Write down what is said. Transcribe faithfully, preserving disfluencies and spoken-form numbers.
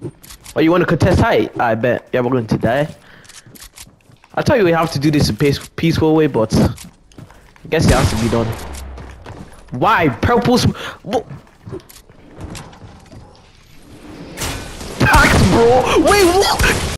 Oh, you want to contest height? I bet. Yeah, we're going to die. I thought you would have to do this in peace peaceful way, but I guess it has to be done. Why? Purple sm- what? Packed, bro! Wait, what?